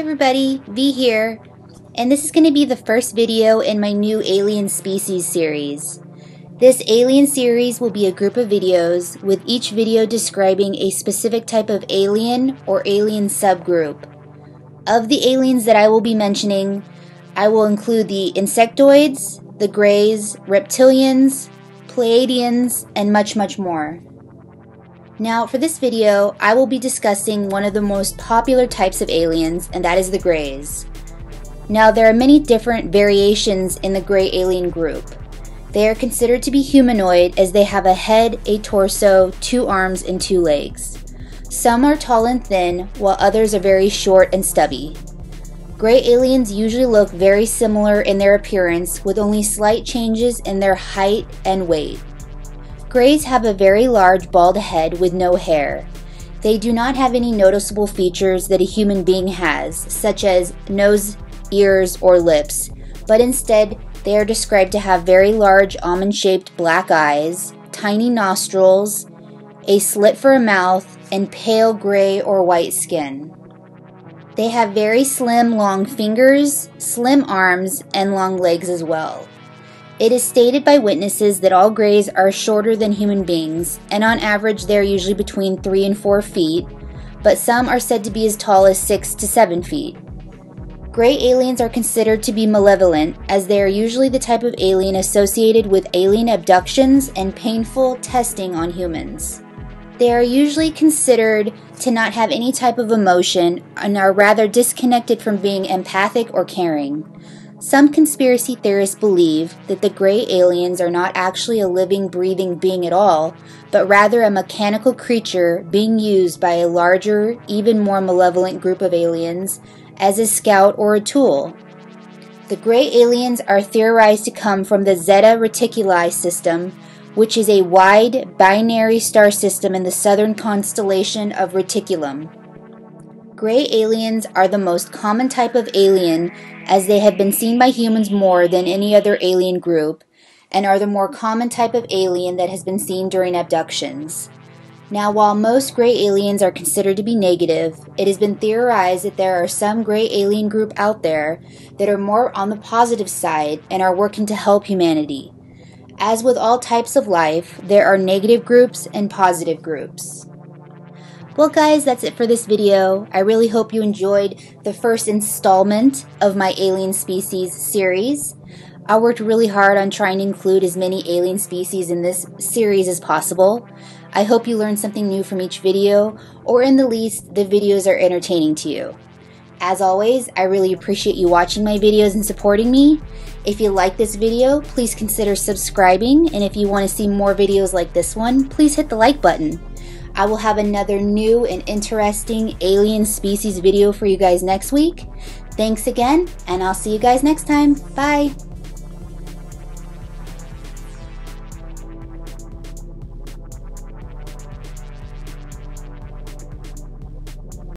everybody, V here, and this is going to be the first video in my new Alien Species series. This Alien series will be a group of videos, with each video describing a specific type of alien or alien subgroup. Of the aliens that I will be mentioning, I will include the insectoids, the greys, reptilians, Pleiadians, and much more. Now, for this video, I will be discussing one of the most popular types of aliens, and that is the greys. Now, there are many different variations in the gray alien group. They are considered to be humanoid as they have a head, a torso, 2 arms, and 2 legs. Some are tall and thin, while others are very short and stubby. Gray aliens usually look very similar in their appearance, with only slight changes in their height and weight. Greys have a very large bald head with no hair. They do not have any noticeable features that a human being has, such as nose, ears, or lips, but instead they are described to have very large almond-shaped black eyes, tiny nostrils, a slit for a mouth, and pale gray or white skin. They have very slim, long fingers, slim arms, and long legs as well. It is stated by witnesses that all greys are shorter than human beings, and on average they are usually between 3 and 4 feet, but some are said to be as tall as 6 to 7 feet. Gray aliens are considered to be malevolent, as they are usually the type of alien associated with alien abductions and painful testing on humans. They are usually considered to not have any type of emotion and are rather disconnected from being empathic or caring. Some conspiracy theorists believe that the gray aliens are not actually a living, breathing being at all, but rather a mechanical creature being used by a larger, even more malevolent group of aliens as a scout or a tool. The gray aliens are theorized to come from the Zeta Reticuli system, which is a wide, binary star system in the southern constellation of Reticulum. Gray aliens are the most common type of alien, as they have been seen by humans more than any other alien group, and are the more common type of alien that has been seen during abductions. Now, while most gray aliens are considered to be negative, it has been theorized that there are some gray alien group out there that are more on the positive side and are working to help humanity. As with all types of life, there are negative groups and positive groups. Well guys, that's it for this video. I really hope you enjoyed the first installment of my Alien Species series. I worked really hard on trying to include as many alien species in this series as possible. I hope you learned something new from each video, or in the least, the videos are entertaining to you. As always, I really appreciate you watching my videos and supporting me. If you like this video, please consider subscribing, and if you want to see more videos like this one, please hit the like button. I will have another new and interesting alien species video for you guys next week. Thanks again, and I'll see you guys next time. Bye!